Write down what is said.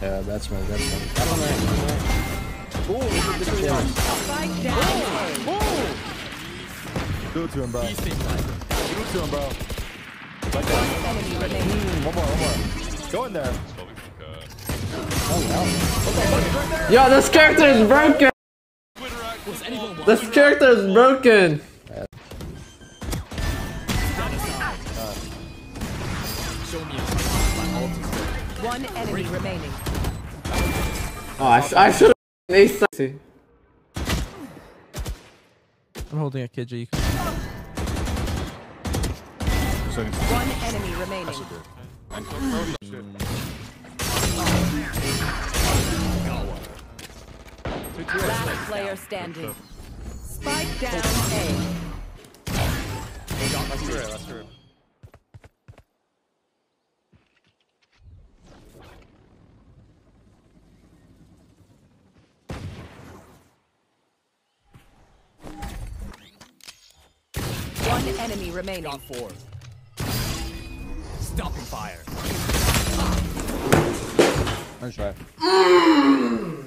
Yeah, that's my. I don't know. Ooh, this is Do it to him, bro. Do it to him, bro. One more. Go in there. Oh, Yo, this character is broken! This character is broken! One enemy remaining. Oh, I should have aced that. I'm holding a KG. One enemy remaining. Last player standing. Spike down A. That's true. One enemy remaining. Got 4. Stopping fire. Nice try.